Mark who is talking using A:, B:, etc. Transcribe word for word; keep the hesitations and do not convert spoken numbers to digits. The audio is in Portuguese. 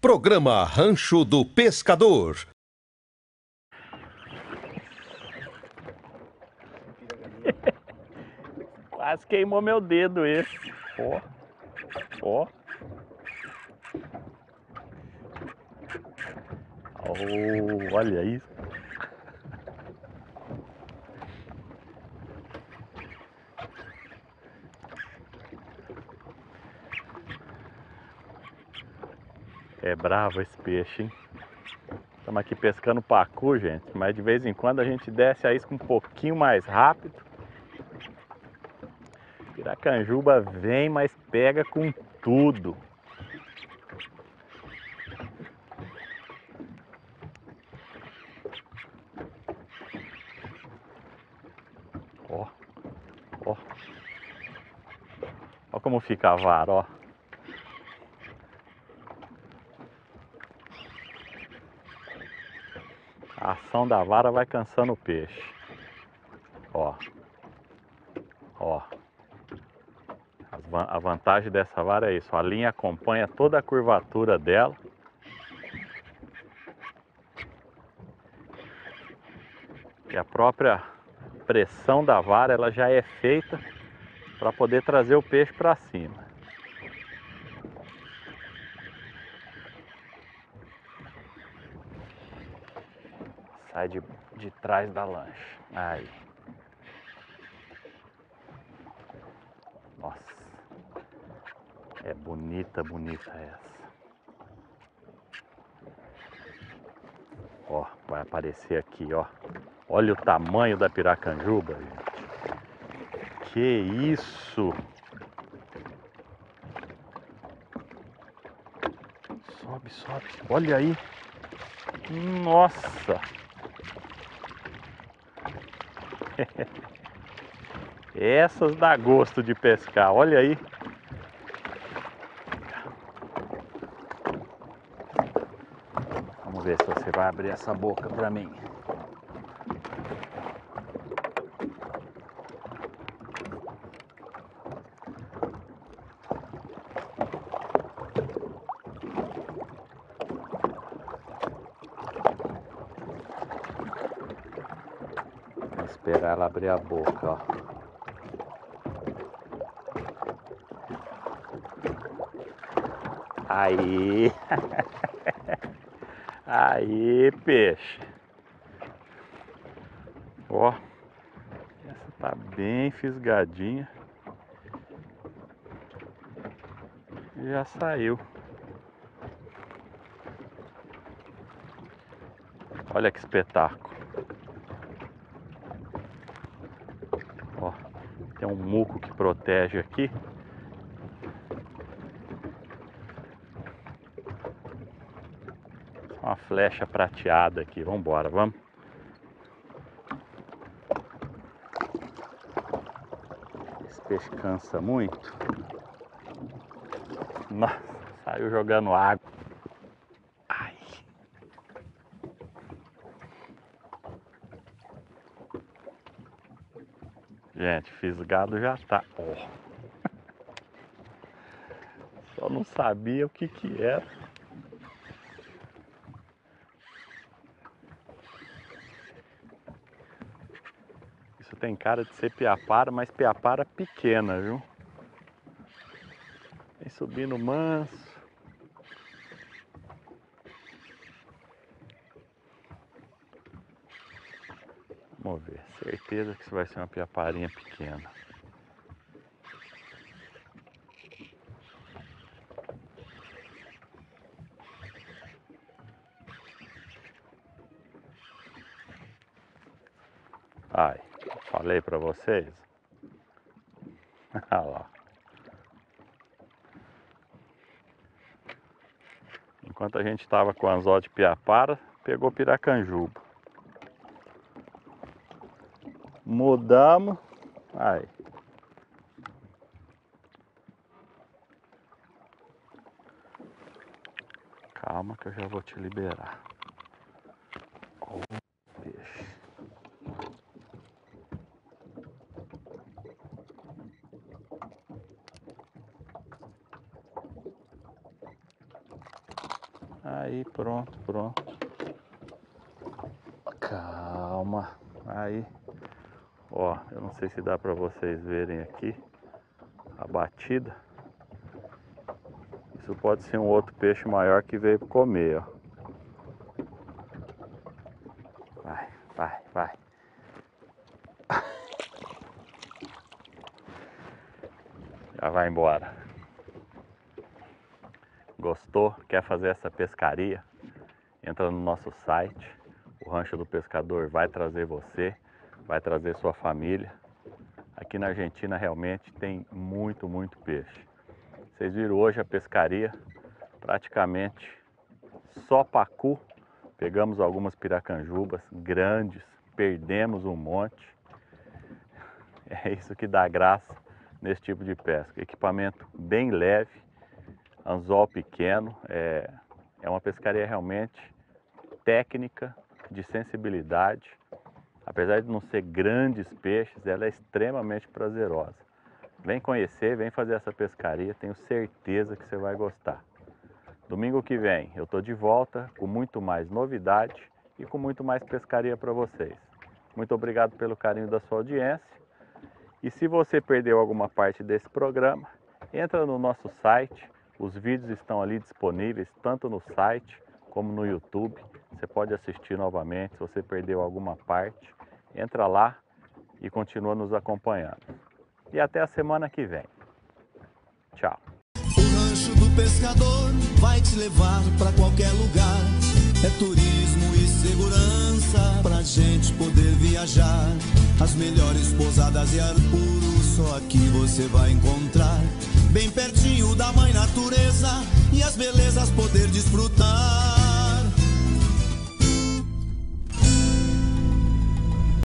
A: Programa Rancho do Pescador.
B: Quase queimou meu dedo esse. Ó, ó. Oh, olha isso. É bravo esse peixe, hein? Estamos aqui pescando pacu, gente, mas de vez em quando a gente desce a isca um pouquinho mais rápido. Piracanjuba vem, mas pega com tudo. Ó, ó. Ó como fica a vara, ó. A ação da vara vai cansando o peixe. Ó. Ó. A vantagem dessa vara é isso. A linha acompanha toda a curvatura dela. E a própria pressão da vara ela já é feita para poder trazer o peixe para cima. Sai de, de trás da lancha. Aí. Nossa. É bonita, bonita essa. Ó, vai aparecer aqui, ó. Olha o tamanho da piracanjuba, gente. Que isso! Sobe, sobe. Olha aí. Nossa! Essas dá gosto de pescar, olha aí. Vamos ver se você vai abrir essa boca pra mim. Vou esperar ela abrir a boca, ó. Aí, aí, peixe. Ó, essa tá bem fisgadinha. Já saiu. Olha que espetáculo. Ó, tem um muco que protege aqui. Uma flecha prateada aqui. Vamos embora, vamos. Esse peixe cansa muito. Nossa, saiu jogando água. Ai. Gente, fisgado já tá. Oh. Só não sabia o que que era. Isso tem cara de ser piapara, mas piapara pequena, viu? Vem subindo manso. Vamos ver, certeza que isso vai ser uma piaparinha pequena. Ai, falei pra vocês. Olha lá. Enquanto a gente tava com anzol de piapara, pegou piracanjuba. Mudamos. Aí. Calma que eu já vou te liberar. Oh, peixe. Aí, pronto, pronto. Calma. Aí. Ó, eu não sei se dá pra vocês verem aqui a batida. Isso pode ser um outro peixe maior que veio comer, ó. Vai, vai, vai. Já vai embora. Gostou? Quer fazer essa pescaria? Entra no nosso site. O Rancho do Pescador vai trazer você, vai trazer sua família. Aqui na Argentina realmente tem muito, muito peixe. Vocês viram hoje a pescaria, praticamente só pacu. Pegamos algumas piracanjubas grandes, perdemos um monte. É isso que dá graça nesse tipo de pesca. Equipamento bem leve, anzol pequeno, é, é uma pescaria realmente técnica, de sensibilidade. Apesar de não ser grandes peixes, ela é extremamente prazerosa. Vem conhecer, vem fazer essa pescaria, tenho certeza que você vai gostar. Domingo que vem eu estou de volta com muito mais novidade e com muito mais pescaria para vocês. Muito obrigado pelo carinho da sua audiência. E se você perdeu alguma parte desse programa, entra no nosso site. Os vídeos estão ali disponíveis, tanto no site como no YouTube. Você pode assistir novamente se você perdeu alguma parte. Entra lá e continua nos acompanhando. E até a semana que vem. Tchau.
C: O Rancho do Pescador vai te levar pra qualquer lugar. É turismo e segurança pra gente poder viajar. As melhores pousadas e ar puro só aqui você vai encontrar. Bem pertinho da mãe natureza e as belezas poder desfrutar.